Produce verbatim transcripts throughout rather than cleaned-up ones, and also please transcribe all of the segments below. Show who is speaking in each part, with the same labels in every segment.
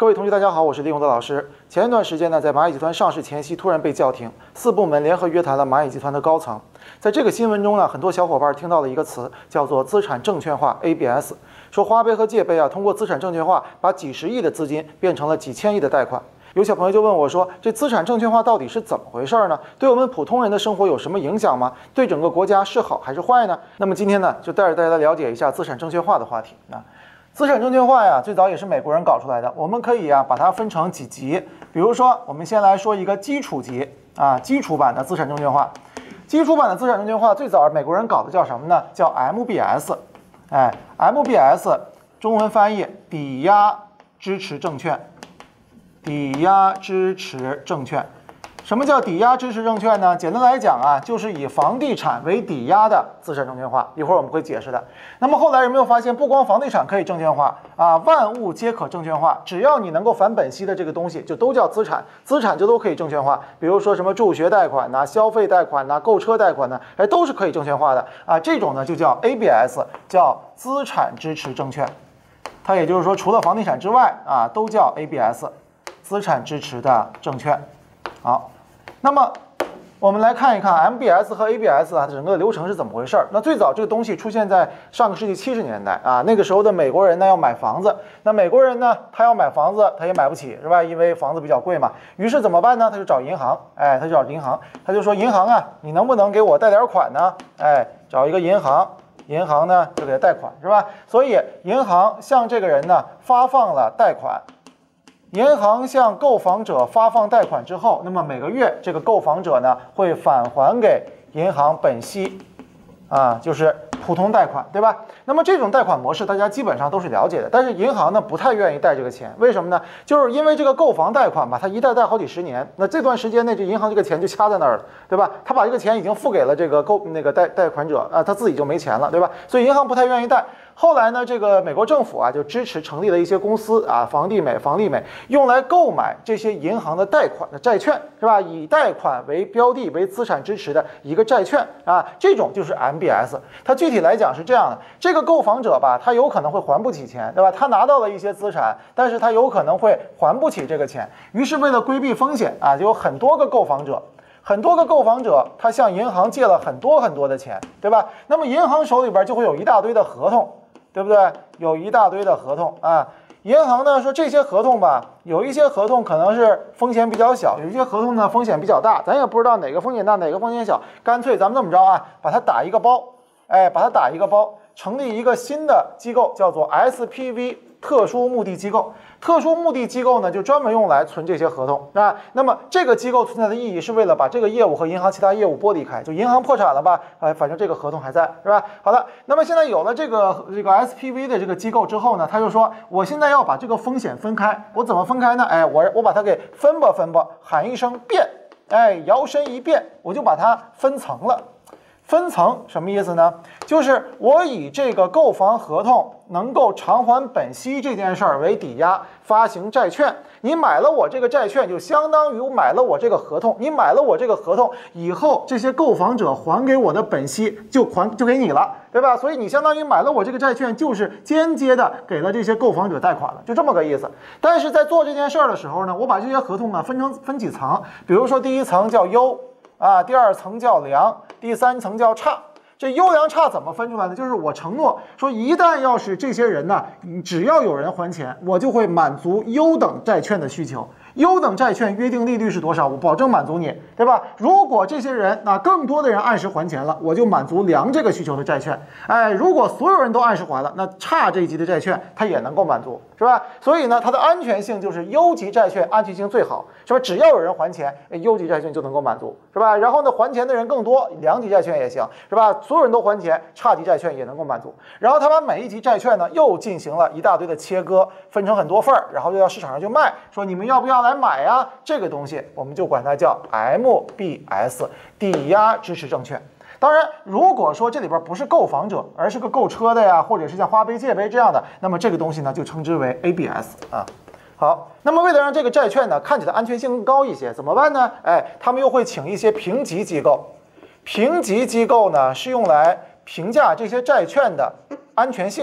Speaker 1: 各位同学，大家好，我是李永德老师。前一段时间呢，在蚂蚁集团上市前夕，突然被叫停，四部门联合约谈了蚂蚁集团的高层。在这个新闻中呢，很多小伙伴听到了一个词，叫做资产证券化 A B S， 说华为和界贝啊，通过资产证券化，把几十亿的资金变成了几千亿的贷款。有小朋友就问我说，这资产证券化到底是怎么回事呢？对我们普通人的生活有什么影响吗？对整个国家是好还是坏呢？那么今天呢，就带着大家来了解一下资产证券化的话题啊。资产证券化呀，最早也是美国人搞出来的。我们可以啊把它分成几级，比如说，我们先来说一个基础级啊，基础版的资产证券化。基础版的资产证券化最早美国人搞的叫什么呢？叫 M B S， 哎 ，M B S 中文翻译抵押支持证券，抵押支持证券。什么叫抵押支持证券呢？简单来讲啊，就是以房地产为抵押的资产证券化。一会儿我们会解释的。那么后来有没有发现，不光房地产可以证券化啊，万物皆可证券化。只要你能够返本息的这个东西，就都叫资产，资产就都可以证券化。比如说什么助学贷款呐、消费贷款呐、购车贷款呢，哎，都是可以证券化的啊。这种呢就叫 A B S， 叫资产支持证券。它也就是说，除了房地产之外啊，都叫 A B S， 资产支持的证券。好。那么我们来看一看 M B S 和 A B S 啊，整个的流程是怎么回事儿。那最早这个东西出现在上个世纪七十年代啊，那个时候的美国人呢要买房子，那美国人呢他要买房子，他也买不起，是吧？因为房子比较贵嘛。于是怎么办呢？他就找银行，哎，他就找银行，他就说银行啊，你能不能给我贷点款呢？哎，找一个银行，银行呢就给他贷款，是吧？所以银行向这个人呢发放了贷款。银行向购房者发放贷款之后，那么每个月这个购房者呢会返还给银行本息，啊，就是普通贷款，对吧？那么这种贷款模式大家基本上都是了解的，但是银行呢不太愿意贷这个钱，为什么呢？就是因为这个购房贷款吧，它一贷贷好几十年，那这段时间内这银行这个钱就掐在那儿了，对吧？他把这个钱已经付给了这个购那个贷贷款者啊，他自己就没钱了，对吧？所以银行不太愿意贷。后来呢，这个美国政府啊就支持成立了一些公司啊，房地美、房利美，用来购买这些银行的贷款的债券，是吧？以贷款为标的为资产支持的一个债券啊，这种就是 M B S。它具体来讲是这样的：这个购房者吧，他有可能会还不起钱，对吧？他拿到了一些资产，但是他有可能会还不起这个钱。于是为了规避风险啊，就有很多个购房者。很多个购房者，他向银行借了很多很多的钱，对吧？那么银行手里边就会有一大堆的合同，对不对？有一大堆的合同啊。银行呢说这些合同吧，有一些合同可能是风险比较小，有一些合同呢风险比较大，咱也不知道哪个风险大，哪个风险小，干脆咱们这么着啊，把它打一个包，哎，把它打一个包，成立一个新的机构，叫做 S P V。特殊目的机构，特殊目的机构呢，就专门用来存这些合同啊。那么这个机构存在的意义是为了把这个业务和银行其他业务剥离开。就银行破产了吧，哎，反正这个合同还在，是吧？好了，那么现在有了这个这个 S P V 的这个机构之后呢，他就说，我现在要把这个风险分开，我怎么分开呢？哎，我我把它给分吧分吧，喊一声变，哎，摇身一变，我就把它分层了。分层什么意思呢？就是我以这个购房合同能够偿还本息这件事儿为抵押发行债券。你买了我这个债券，就相当于买了我这个合同。你买了我这个合同以后，这些购房者还给我的本息就还就给你了，对吧？所以你相当于买了我这个债券，就是间接的给了这些购房者贷款了，就这么个意思。但是在做这件事儿的时候呢，我把这些合同呢分成分几层，比如说第一层叫优。啊，第二层叫良，第三层叫差。这优良差怎么分出来呢？就是我承诺说，一旦要是这些人呢，只要有人还钱，我就会满足优等债券的需求。优等债券约定利率是多少？我保证满足你，对吧？如果这些人那更多的人按时还钱了，我就满足良这个需求的债券。哎，如果所有人都按时还了，那差这一级的债券它也能够满足，是吧？所以呢，它的安全性就是优级债券安全性最好，是吧？只要有人还钱，优级债券就能够满足，是吧？然后呢，还钱的人更多，良级债券也行，是吧？所有人都还钱，差级债券也能够满足。然后他把每一级债券呢又进行了一大堆的切割，分成很多份儿，然后就到市场上去卖，说你们要不要来买呀？这个东西我们就管它叫 M B S 抵押支持证券。当然，如果说这里边不是购房者，而是个购车的呀，或者是像花呗、借呗这样的，那么这个东西呢就称之为 A B S 啊。好，那么为了让这个债券呢看起来安全性更高一些，怎么办呢？哎，他们又会请一些评级机构。评级机构呢是用来评价这些债券的安全性的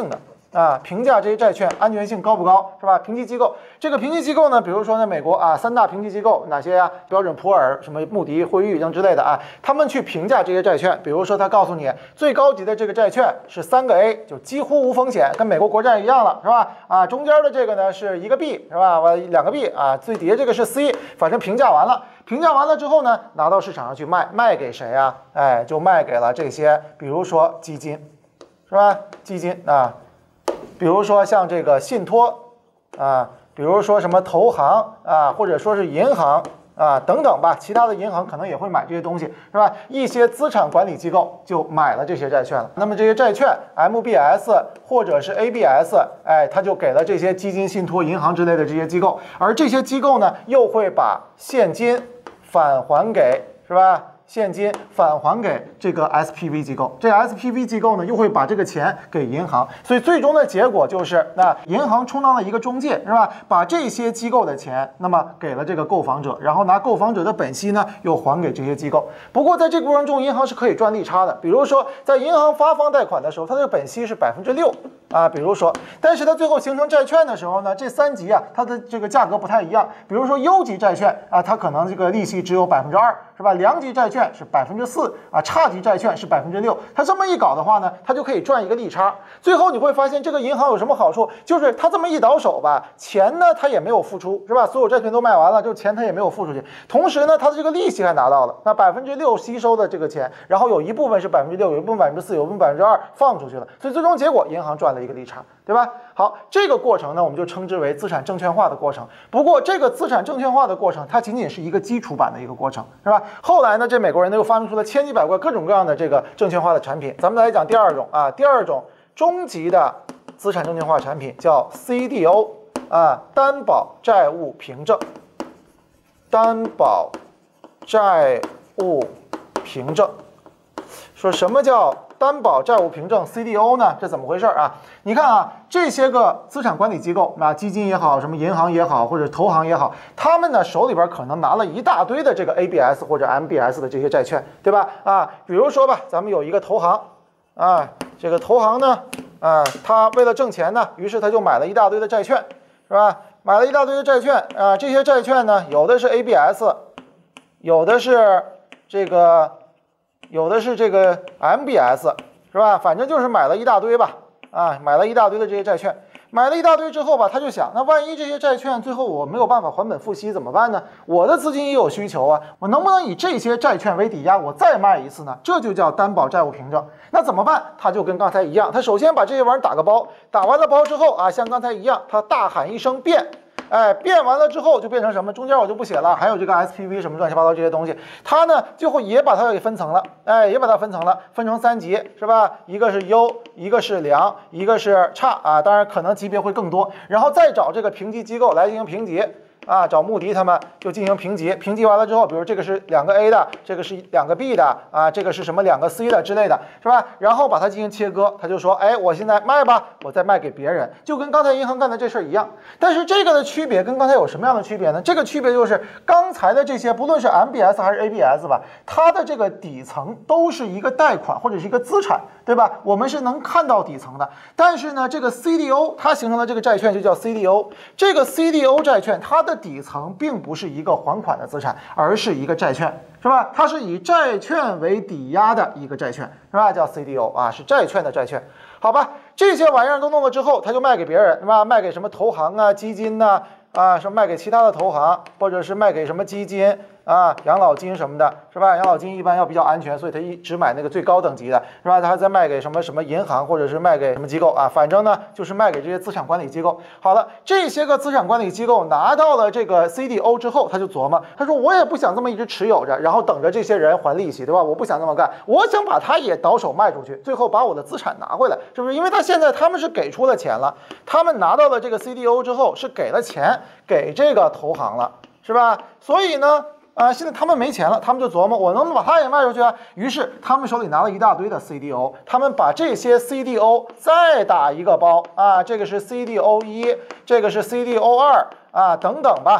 Speaker 1: 啊，评价这些债券安全性高不高，是吧？评级机构，这个评级机构呢，比如说呢，美国啊，三大评级机构哪些呀？标准普尔、什么穆迪、惠誉等之类的啊，他们去评价这些债券，比如说他告诉你，最高级的这个债券是三个 A， 就几乎无风险，跟美国国债一样了，是吧？啊，中间的这个呢是一个 B， 是吧？完两个 B 啊，最底下这个是 C， 反正评价完了。评价完了之后呢，拿到市场上去卖，卖给谁啊？哎，就卖给了这些，比如说基金，是吧？基金啊。比如说像这个信托啊，比如说什么投行啊，或者说是银行啊等等吧，其他的银行可能也会买这些东西，是吧？一些资产管理机构就买了这些债券了。那么这些债券 M B S 或者是 A B S， 哎，它就给了这些基金、信托、银行之类的这些机构，而这些机构呢，又会把现金返还给，是吧？现金返还给这个 S P V 机构，这 S P V 机构呢又会把这个钱给银行，所以最终的结果就是，那银行充当了一个中介，是吧？把这些机构的钱，那么给了这个购房者，然后拿购房者的本息呢又还给这些机构。不过在这个过程中，银行是可以赚利差的，比如说在银行发放贷款的时候，它的本息是百分之六啊，比如说，但是它最后形成债券的时候呢，这三级啊，它的这个价格不太一样，比如说优级债券啊，它可能这个利息只有百分之二，是吧？良级债券是百分之四啊，差级债券是百分之六。它这么一搞的话呢，它就可以赚一个利差。最后你会发现，这个银行有什么好处？就是它这么一倒手吧，钱呢它也没有付出，是吧？所有债券都卖完了，就钱它也没有付出去。同时呢，它的这个利息还拿到了，那百分之六吸收的这个钱，然后有一部分是百分之六，有一部分百分之四，有一部分百分之二放出去了。所以最终结果，银行赚了一个利差，对吧？好，这个过程呢，我们就称之为资产证券化的过程。不过，这个资产证券化的过程，它仅仅是一个基础版的一个过程，是吧？后来呢，这美国人呢又发明出了千奇百怪、各种各样的这个证券化的产品。咱们来讲第二种啊，第二种终极的资产证券化产品叫 C D O 啊，担保债务凭证。担保债务凭证，说什么叫担保债务凭证 C D O 呢？这怎么回事啊？你看啊，这些个资产管理机构，那基金也好，什么银行也好，或者投行也好，他们呢手里边可能拿了一大堆的这个 A B S 或者 M B S 的这些债券，对吧？啊，比如说吧，咱们有一个投行啊，这个投行呢，啊，他为了挣钱呢，于是他就买了一大堆的债券，是吧？买了一大堆的债券啊，这些债券呢，有的是 A B S， 有的是这个。有的是这个 M B S， 是吧？反正就是买了一大堆吧，啊，买了一大堆的这些债券，买了一大堆之后吧，他就想，那万一这些债券最后我没有办法还本付息怎么办呢？我的资金也有需求啊，我能不能以这些债券为抵押，我再卖一次呢？这就叫担保债务凭证。那怎么办？他就跟刚才一样，他首先把这些玩意儿打个包，打完了包之后啊，像刚才一样，他大喊一声变。哎，变完了之后就变成什么？中间我就不写了，还有这个 S P V 什么乱七八糟这些东西，它呢最后也把它给分层了，哎，也把它分层了，分成三级，是吧？一个是优，一个是良，一个是差啊，当然可能级别会更多，然后再找这个评级机构来进行评级。啊，找穆迪他们就进行评级，评级完了之后，比如这个是两个 A 的，这个是两个 B 的，啊，这个是什么两个 C 的之类的，是吧？然后把它进行切割，他就说，哎，我现在卖吧，我再卖给别人，就跟刚才银行干的这事儿一样。但是这个的区别跟刚才有什么样的区别呢？这个区别就是刚才的这些，不论是 M B S 还是 A B S 吧，它的这个底层都是一个贷款或者是一个资产，对吧？我们是能看到底层的。但是呢，这个 C D O 它形成的这个债券就叫 C D O， 这个 C D O 债券它的底层并不是一个还款的资产，而是一个债券，是吧？它是以债券为抵押的一个债券，是吧？叫 C D O 啊，是债券的债券，好吧？这些玩意儿都弄了之后，他就卖给别人，是吧？卖给什么投行啊、基金呐、啊，啊，什么卖给其他的投行，或者是卖给什么基金啊、养老金什么的，是吧？养老金一般要比较安全，所以他一只买那个最高等级的，是吧？他还在卖给什么什么银行，或者是卖给什么机构啊？反正呢，就是卖给这些资产管理机构。好了，这些个资产管理机构拿到了这个 C D O 之后，他就琢磨，他说我也不想这么一直持有着，然后等着这些人还利息，对吧？我不想这么干，我想把它也倒手卖出去，最后把我的资产拿回来，是不是？因为他现在他们是给出了钱了，他们拿到了这个 C D O 之后是给了钱给这个投行了，是吧？所以呢。啊，现在他们没钱了，他们就琢磨我能不能把它也卖出去啊？于是他们手里拿了一大堆的 C D O， 他们把这些 C D O 再打一个包啊，这个是 C D O 一，这个是 C D O 二啊，等等吧，是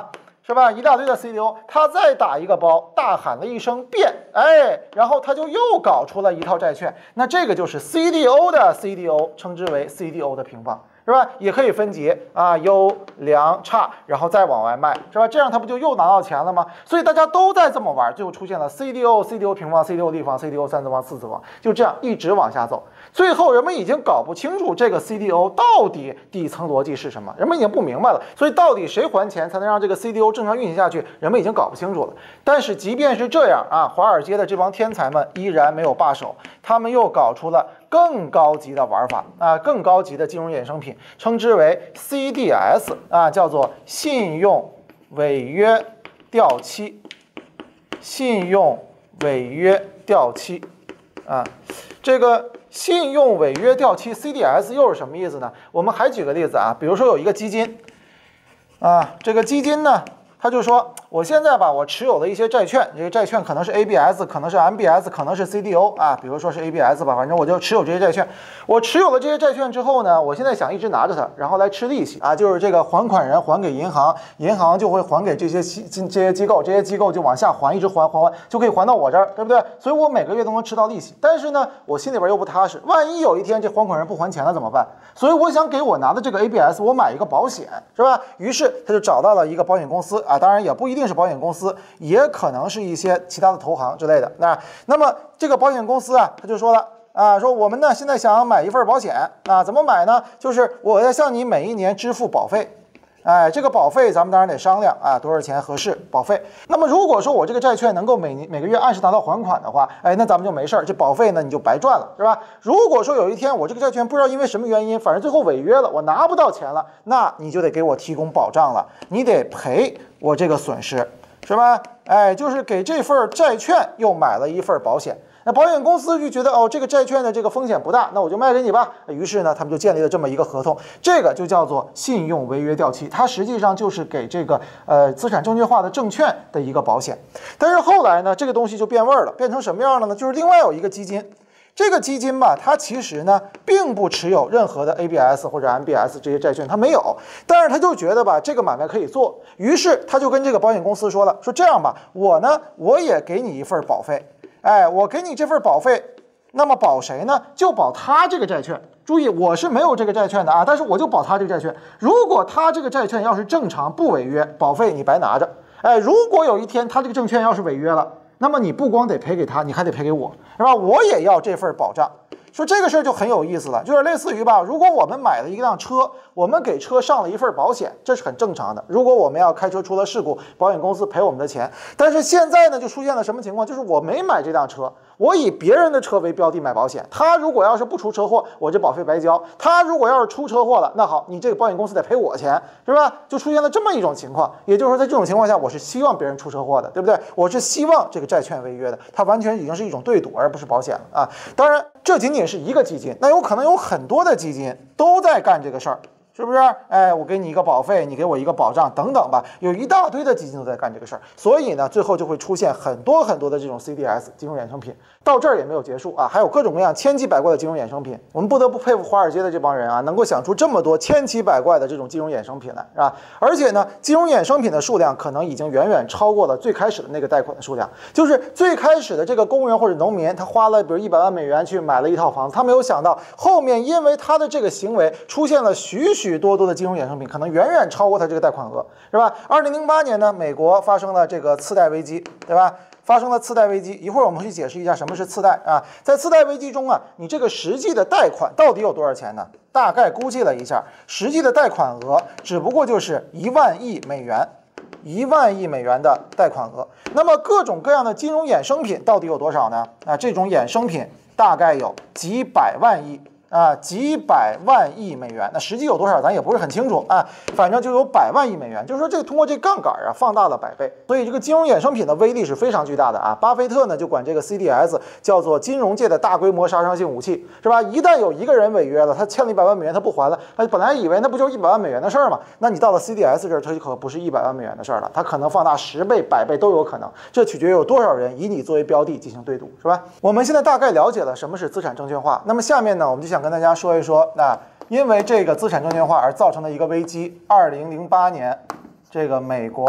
Speaker 1: 是吧？一大堆的 C D O， 他再打一个包，大喊了一声变，哎，然后他就又搞出了一套债券。那这个就是 C D O 的 C D O， 称之为 C D O 的平方。是吧？也可以分级啊，优良差，然后再往外卖，是吧？这样他不就又拿到钱了吗？所以大家都在这么玩，最后出现了 C D O、C D O 平方、C D O 立方、C D O 三次方、四次方，就这样一直往下走。最后人们已经搞不清楚这个 C D O 到底底层逻辑是什么，人们已经不明白了。所以到底谁还钱才能让这个 C D O 正常运行下去，人们已经搞不清楚了。但是即便是这样啊，华尔街的这帮天才们依然没有罢手，他们又搞出了更高级的玩法啊，更高级的金融衍生品，称之为 C D S 啊，叫做信用违约掉期。信用违约掉期啊，这个信用违约掉期 C D S 又是什么意思呢？我们还举个例子啊，比如说有一个基金啊，这个基金呢，他就说，我现在吧，我持有的一些债券，这些债券可能是 A B S， 可能是 M B S， 可能是 C D O 啊，比如说是 A B S 吧，反正我就持有这些债券。我持有了这些债券之后呢，我现在想一直拿着它，然后来吃利息啊，就是这个还款人还给银行，银行就会还给这些这些机构，这些机构就往下还，一直还还还，就可以还到我这儿，对不对？所以我每个月都能吃到利息。但是呢，我心里边又不踏实，万一有一天这还款人不还钱了怎么办？所以我想给我拿的这个 A B S， 我买一个保险，是吧？于是他就找到了一个保险公司啊，当然也不一定是保险公司，也可能是一些其他的投行之类的。那那么这个保险公司啊，他就说了啊，说我们呢现在想要买一份保险啊，怎么买呢？就是我要向你每一年支付保费。哎，这个保费咱们当然得商量啊，多少钱合适保费。那么如果说我这个债券能够每年每个月按时达到还款的话，哎，那咱们就没事儿，这保费呢你就白赚了，是吧？如果说有一天我这个债券不知道因为什么原因，反正最后违约了，我拿不到钱了，那你就得给我提供保障了，你得赔我这个损失，是吧？哎，就是给这份债券又买了一份保险。那保险公司就觉得哦，这个债券的这个风险不大，那我就卖给你吧。于是呢，他们就建立了这么一个合同，这个就叫做信用违约掉期。它实际上就是给这个呃资产证券化的证券的一个保险。但是后来呢，这个东西就变味儿了，变成什么样了呢？就是另外有一个基金，这个基金吧，它其实呢并不持有任何的 A B S 或者 M B S 这些债券，它没有。但是他就觉得吧，这个买卖可以做，于是他就跟这个保险公司说了，说这样吧，我呢我也给你一份保费。哎，我给你这份保费，那么保谁呢？就保他这个债券。注意，我是没有这个债券的啊，但是我就保他这个债券。如果他这个债券要是正常不违约，保费你白拿着。哎，如果有一天他这个证券要是违约了，那么你不光得赔给他，你还得赔给我，是吧？我也要这份保障。说这个事儿就很有意思了，就是类似于吧，如果我们买了一辆车，我们给车上了一份保险，这是很正常的。如果我们要开车出了事故，保险公司赔我们的钱。但是现在呢，就出现了什么情况？就是我没买这辆车，我以别人的车为标的买保险。他如果要是不出车祸，我这保费白交；他如果要是出车祸了，那好，你这个保险公司得赔我钱，是吧？就出现了这么一种情况。也就是说，在这种情况下，我是希望别人出车祸的，对不对？我是希望这个债券违约的，它完全已经是一种对赌，而不是保险了啊。当然，这仅仅是一个基金，那有可能有很多的基金都在干这个事儿。是不是？哎，我给你一个保费，你给我一个保障，等等吧，有一大堆的基金都在干这个事儿，所以呢，最后就会出现很多很多的这种 C D S 金融衍生品。到这儿也没有结束啊，还有各种各样千奇百怪的金融衍生品。我们不得不佩服华尔街的这帮人啊，能够想出这么多千奇百怪的这种金融衍生品来，是吧？而且呢，金融衍生品的数量可能已经远远超过了最开始的那个贷款的数量。就是最开始的这个工人或者农民，他花了比如一百万美元去买了一套房子，他没有想到后面因为他的这个行为出现了许许多多的金融衍生品，可能远远超过他这个贷款额，是吧？二零零八年呢，美国发生了这个次贷危机，对吧？发生了次贷危机，一会儿我们去解释一下什么是次贷啊。在次贷危机中啊，你这个实际的贷款到底有多少钱呢？大概估计了一下，实际的贷款额只不过就是一万亿美元，一万亿美元的贷款额。那么各种各样的金融衍生品到底有多少呢？啊，这种衍生品大概有几百万亿。啊，几百万亿美元，那实际有多少咱也不是很清楚啊，反正就有百万亿美元，就是说这个通过这杠杆啊放大了百倍，所以这个金融衍生品的威力是非常巨大的啊。巴菲特呢就管这个 C D S 叫做金融界的大规模杀伤性武器，是吧？一旦有一个人违约了，他欠了一百万美元他不还了，他本来以为那不就是一百万美元的事儿嘛，那你到了 C D S 这儿，它可不是一百万美元的事儿了，它可能放大十倍、百倍都有可能，这取决于有多少人以你作为标的进行对赌，是吧？我们现在大概了解了什么是资产证券化，那么下面呢，我们就想跟大家说一说，那因为这个资产证券化而造成的一个危机。二零零八年，这个美国的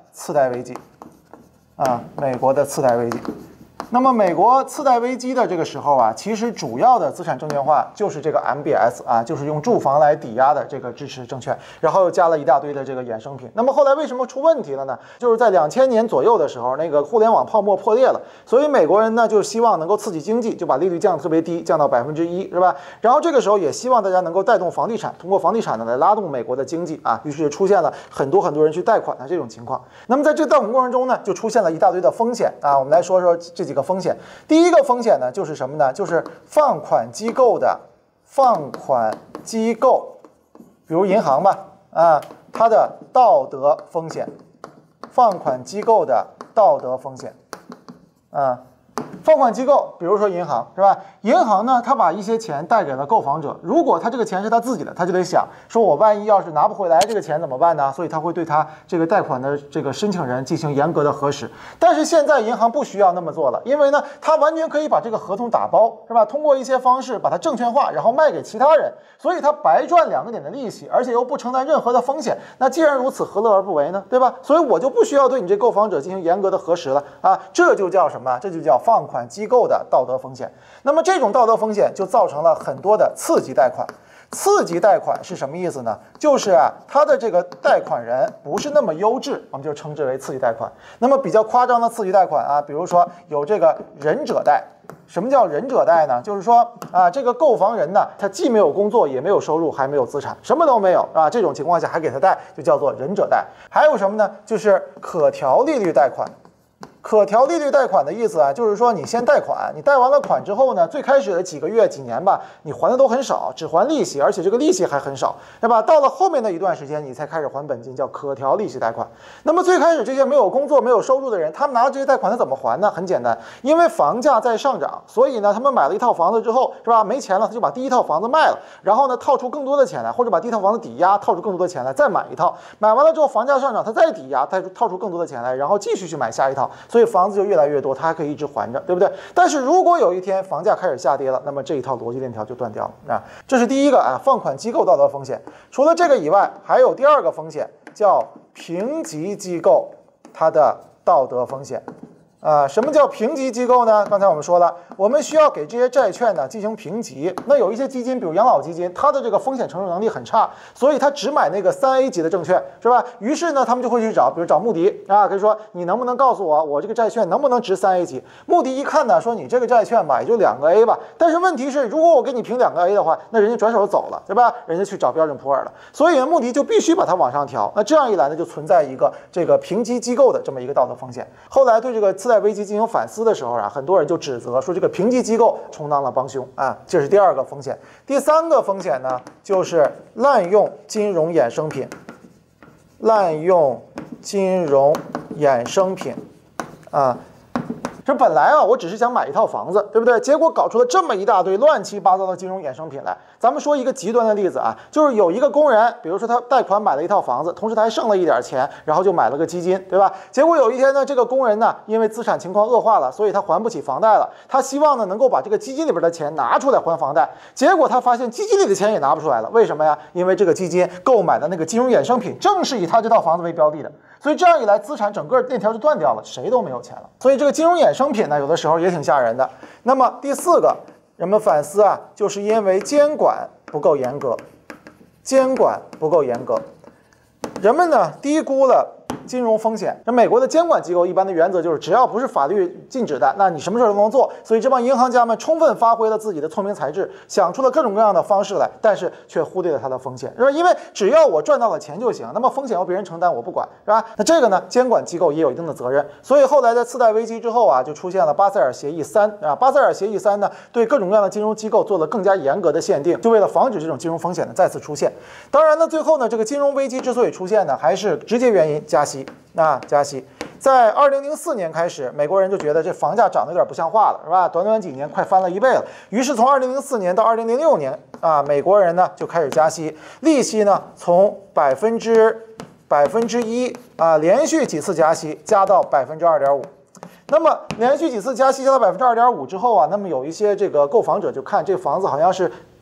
Speaker 1: 次贷危机，啊，美国的次贷危机。那么美国次贷危机的这个时候啊，其实主要的资产证券化就是这个 M B S 啊，就是用住房来抵押的这个支持证券，然后又加了一大堆的这个衍生品。那么后来为什么出问题了呢？就是在两千年左右的时候，那个互联网泡沫破裂了，所以美国人呢就希望能够刺激经济，就把利率降得特别低，降到百分之一，是吧？然后这个时候也希望大家能够带动房地产，通过房地产呢来拉动美国的经济啊，于是出现了很多很多人去贷款的这种情况。那么在这个贷款过程中呢，就出现了一大堆的风险啊，我们来说说这几个风险。第一个风险呢，就是什么呢？就是放款机构的放款机构，比如银行吧，啊，它的道德风险，放款机构的道德风险，啊。放款机构，比如说银行，是吧？银行呢，他把一些钱贷给了购房者，如果他这个钱是他自己的，他就得想，说我万一要是拿不回来这个钱怎么办呢？所以他会对他这个贷款的这个申请人进行严格的核实。但是现在银行不需要那么做了，因为呢，他完全可以把这个合同打包，是吧？通过一些方式把它证券化，然后卖给其他人，所以他白赚两个点的利息，而且又不承担任何的风险。那既然如此，何乐而不为呢？对吧？所以我就不需要对你这购房者进行严格的核实了啊，这就叫什么？这就叫放款机构的道德风险。那么这种道德风险就造成了很多的次级贷款。次级贷款是什么意思呢？就是啊，他的这个贷款人不是那么优质，我们就称之为次级贷款。那么比较夸张的次级贷款啊，比如说有这个忍者贷。什么叫忍者贷呢？就是说啊，这个购房人呢，他既没有工作，也没有收入，还没有资产，什么都没有啊。这种情况下还给他贷，就叫做忍者贷。还有什么呢？就是可调利率贷款。可调利率贷款的意思啊，就是说你先贷款，你贷完了款之后呢，最开始的几个月、几年吧，你还的都很少，只还利息，而且这个利息还很少，对吧？到了后面的一段时间，你才开始还本金，叫可调利息贷款。那么最开始这些没有工作、没有收入的人，他们拿着这些贷款，他怎么还呢？很简单，因为房价在上涨，所以呢，他们买了一套房子之后，是吧？没钱了，他就把第一套房子卖了，然后呢，套出更多的钱来，或者把第一套房子抵押，套出更多的钱来，再买一套。买完了之后，房价上涨，他再抵押，再套出更多的钱来，然后继续去买下一套，所以房子就越来越越多，它还可以一直还着，对不对？但是如果有一天房价开始下跌了，那么这一套逻辑链条就断掉了啊。这是第一个啊，放款机构道德风险。除了这个以外，还有第二个风险，叫评级机构它的道德风险。啊，什么叫评级机构呢？刚才我们说了，我们需要给这些债券呢进行评级。那有一些基金，比如养老基金，它的这个风险承受能力很差，所以它只买那个三 A 级的证券，是吧？于是呢，他们就会去找，比如找穆迪啊，可以说你能不能告诉我，我这个债券能不能值三 A 级？穆迪一看呢，说你这个债券吧，也就两个 A 吧。但是问题是，如果我给你评两个 A 的话，那人家转手走了，对吧？人家去找标准普尔了。所以呢，穆迪就必须把它往上调。那这样一来呢，就存在一个这个评级机构的这么一个道德风险。后来对这个次贷危机进行反思的时候啊，很多人就指责说这个评级机构充当了帮凶啊，这是第二个风险。第三个风险呢，就是滥用金融衍生品，滥用金融衍生品啊。这本来啊，我只是想买一套房子，对不对？结果搞出了这么一大堆乱七八糟的金融衍生品来。咱们说一个极端的例子啊，就是有一个工人，比如说他贷款买了一套房子，同时他还剩了一点钱，然后就买了个基金，对吧？结果有一天呢，这个工人呢，因为资产情况恶化了，所以他还不起房贷了。他希望呢能够把这个基金里边的钱拿出来还房贷，结果他发现基金里的钱也拿不出来了。为什么呀？因为这个基金购买的那个金融衍生品正是以他这套房子为标的的。所以这样一来，资产整个链条就断掉了，谁都没有钱了。所以这个金融衍生品呢，有的时候也挺吓人的。那么第四个，人们反思啊，就是因为监管不够严格，监管不够严格，人们呢低估了金融风险。那美国的监管机构一般的原则就是，只要不是法律禁止的，那你什么事都能做。所以这帮银行家们充分发挥了自己的聪明才智，想出了各种各样的方式来，但是却忽略了它的风险，是吧？因为只要我赚到了钱就行，那么风险由别人承担，我不管，是吧？那这个呢，监管机构也有一定的责任。所以后来在次贷危机之后啊，就出现了巴塞尔协议三啊。巴塞尔协议三呢，对各种各样的金融机构做了更加严格的限定，就为了防止这种金融风险的再次出现。当然呢，最后呢，这个金融危机之所以出现呢，还是直接原因加息。那加息，在二零零四年开始，美国人就觉得这房价涨得有点不像话了，是吧？短短几年快翻了一倍了。于是从二零零四年到二零零六年啊，美国人呢就开始加息，利息呢从百分之百分之一啊，连续几次加息加到百分之二点五。那么连续几次加息加到百分之二点五之后啊，那么有一些这个购房者就看这个房子好像是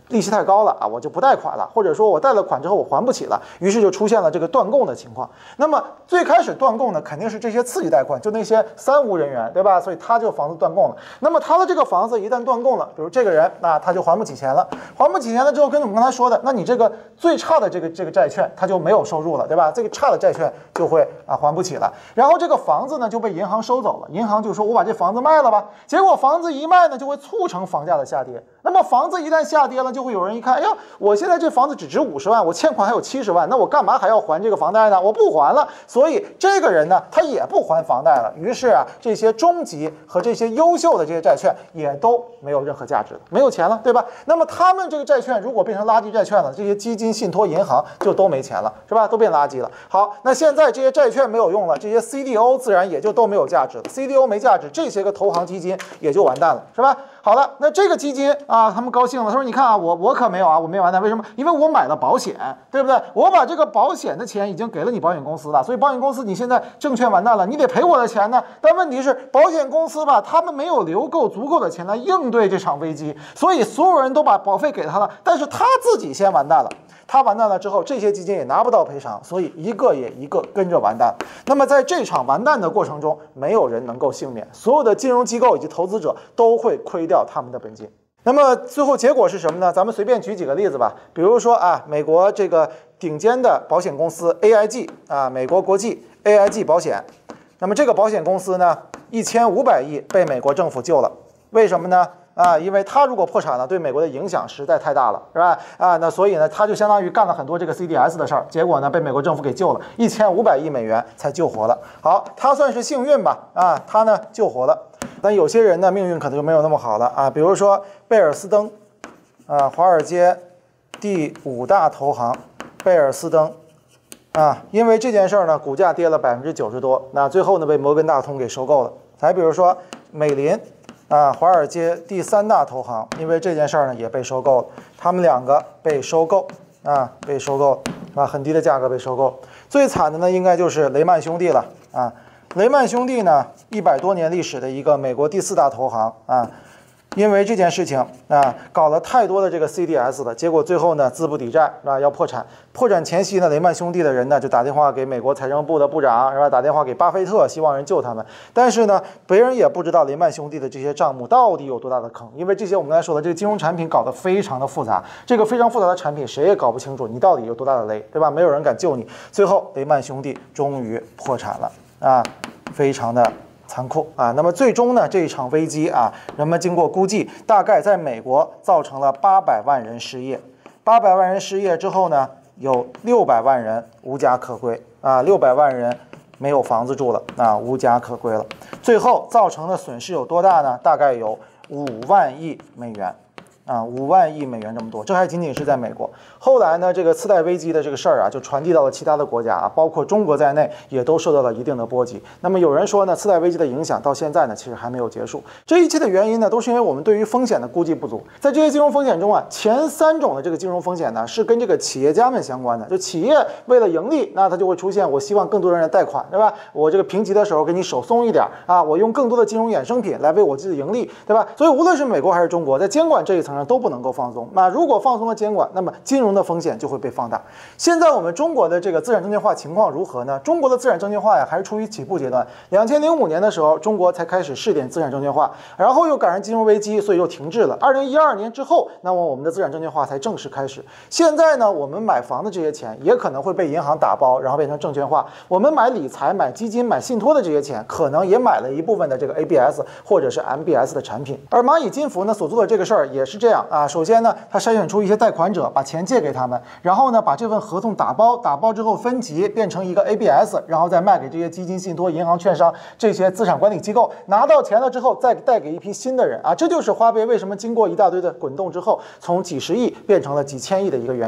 Speaker 1: 利息太高了啊，我就不贷款了，或者说我贷了款之后我还不起了，于是就出现了这个断供的情况。那么最开始断供呢，肯定是这些次级贷款，就那些三无人员，对吧？所以他这个房子断供了。那么他的这个房子一旦断供了，比如这个人，那他就还不起钱了，还不起钱了之后，跟我们刚才说的，那你这个最差的这个这个债券，他就没有收入了，对吧？这个差的债券就会啊还不起了。然后这个房子呢就被银行收走了，银行就说我把这房子卖了吧。结果房子一卖呢，就会促成房价的下跌。那么房子一旦下跌了，就会有人一看，哎呀，我现在这房子只值五十万，我欠款还有七十万，那我干嘛还要还这个房贷呢？我不还了。所以这个人呢，他也不还房贷了。于是啊，这些中级和这些优秀的这些债券也都没有任何价值了，没有钱了，对吧？那么他们这个债券如果变成垃圾债券了，这些基金、信托、银行就都没钱了，是吧？都变垃圾了。好，那现在这些债券没有用了，这些 C D O 自然也就都没有价值了。C D O 没价值，这些个投行基金也就完蛋了，是吧？好了，那这个基金啊，他们高兴了，他说：“你看啊，我我可没有啊，我没完蛋，为什么？因为我买了保险，对不对？我把这个保险的钱已经给了你保险公司了，所以保险公司你现在证券完蛋了，你得赔我的钱呢。但问题是，保险公司吧，他们没有留够足够的钱来应对这场危机，所以所有人都把保费给他了，但是他自己先完蛋了。”他完蛋了之后，这些基金也拿不到赔偿，所以一个也一个跟着完蛋。那么在这场完蛋的过程中，没有人能够幸免，所有的金融机构以及投资者都会亏掉他们的本金。那么最后结果是什么呢？咱们随便举几个例子吧。比如说啊，美国这个顶尖的保险公司 A I G 啊，美国国际 A I G 保险。那么这个保险公司呢，一千五百亿被美国政府救了，为什么呢？啊，因为他如果破产了，对美国的影响实在太大了，是吧？啊，那所以呢，他就相当于干了很多这个 C D S 的事儿，结果呢，被美国政府给救了，一千五百亿美元才救活了。好，他算是幸运吧？啊，他呢救活了。但有些人呢，命运可能就没有那么好了啊，比如说贝尔斯登，啊，华尔街第五大投行贝尔斯登，啊，因为这件事儿呢，股价跌了百分之九十多，那最后呢，被摩根大通给收购了。还比如说美林。啊，华尔街第三大投行，因为这件事儿呢也被收购了，他们两个被收购啊，被收购啊，很低的价格被收购。最惨的呢，应该就是雷曼兄弟了啊。雷曼兄弟呢，一百多年历史的一个美国第四大投行啊，因为这件事情啊，搞了太多的这个 C D S 了，结果最后呢，资不抵债啊，要破产。破产前夕呢，雷曼兄弟的人呢就打电话给美国财政部的部长，是吧？打电话给巴菲特，希望人救他们。但是呢，别人也不知道雷曼兄弟的这些账目到底有多大的坑，因为这些我们刚才说的这个金融产品搞得非常的复杂，这个非常复杂的产品谁也搞不清楚你到底有多大的雷，对吧？没有人敢救你。最后，雷曼兄弟终于破产了啊，非常的残酷啊！那么最终呢，这一场危机啊，人们经过估计，大概在美国造成了八百万人失业。八百万人失业之后呢，有六百万人无家可归啊，六百万人没有房子住了啊，无家可归了。最后造成的损失有多大呢？大概有五万亿美元。啊，五万亿美元这么多，这还仅仅是在美国。后来呢，这个次贷危机的这个事儿啊，就传递到了其他的国家啊，包括中国在内，也都受到了一定的波及。那么有人说呢，次贷危机的影响到现在呢，其实还没有结束。这一切的原因呢，都是因为我们对于风险的估计不足。在这些金融风险中啊，前三种的这个金融风险呢，是跟这个企业家们相关的。就企业为了盈利，那它就会出现，我希望更多人来贷款，对吧？我这个评级的时候给你手松一点啊，我用更多的金融衍生品来为我自己盈利，对吧？所以无论是美国还是中国，在监管这一层上都不能够放松。那如果放松了监管，那么金融的风险就会被放大。现在我们中国的这个资产证券化情况如何呢？中国的资产证券化呀，还是处于起步阶段。两千零五年的时候，中国才开始试点资产证券化，然后又赶上金融危机，所以又停滞了。二零一二年之后，那么我们的资产证券化才正式开始。现在呢，我们买房的这些钱也可能会被银行打包，然后变成证券化。我们买理财、买基金、买信托的这些钱，可能也买了一部分的这个 A B S 或者是 M B S 的产品。而蚂蚁金服呢所做的这个事儿也是这样啊。首先呢，他筛选出一些贷款者，把钱借给他们，然后呢，把这份合同打包，打包之后分级变成一个 A B S， 然后再卖给这些基金、信托、银行、券商这些资产管理机构，拿到钱了之后再贷给一批新的人啊，这就是花呗为什么经过一大堆的滚动之后，从几十亿变成了几千亿的一个原因。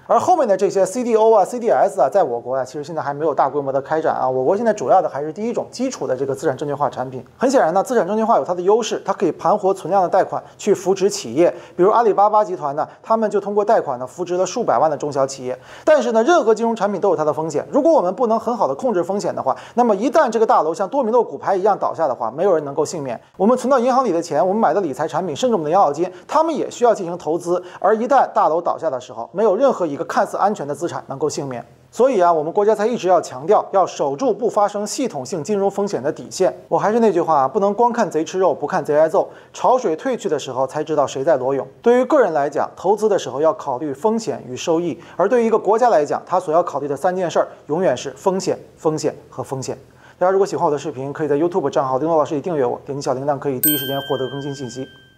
Speaker 1: 而后面的这些 C D O 啊、C D S 啊，在我国啊，其实现在还没有大规模的开展啊。我国现在主要的还是第一种基础的这个资产证券化产品。很显然呢，资产证券化有它的优势，它可以盘活存量的贷款去扶持企业，比如阿里巴巴集团呢，他们就通过贷款呢扶植了数百万的中小企业。但是呢，任何金融产品都有它的风险，如果我们不能很好的控制风险的话，那么一旦这个大楼像多米诺骨牌一样倒下的话，没有人能够幸免。我们存到银行里的钱，我们买的理财产品，甚至我们的养老金，他们也需要进行投资。而一旦大楼倒下的时候，没有任何一个看似安全的资产能够幸免。所以啊，我们国家才一直要强调，要守住不发生系统性金融风险的底线。我还是那句话，不能光看贼吃肉，不看贼挨揍。潮水退去的时候，才知道谁在裸泳。对于个人来讲，投资的时候要考虑风险与收益；而对于一个国家来讲，它所要考虑的三件事儿，永远是风险、风险和风险。大家如果喜欢我的视频，可以在 YouTube 账号丁诺老师里订阅我，点击小铃铛可以第一时间获得更新信息。